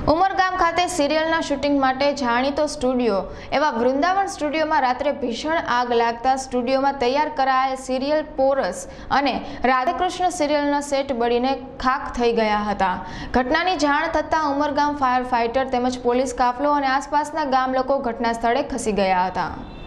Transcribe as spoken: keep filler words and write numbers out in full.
ઉમરગામ ખાતે સિરિયલના શૂટિંગ માટે જાણીતો સ્ટુડિયો એવા વૃંદાવન સ્ટુડિયોમાં રાત્રે ભીષણ આગ લાગતા સ્ટુડિયોમાં તૈયાર કરાયેલ સિરિયલ પોરસ અને રાધાકૃષ્ણ સિરિયલના સેટ બળીને ખાખ થઈ ગયા હતા। ઘટનાની જાણ થતાં ઉમરગામ ફાયર ફાઇટર તેમજ પોલીસ કાફલો અને આસપાસના ગામ લોકો ઘટના સ્થળે ખસી ગયા હતા।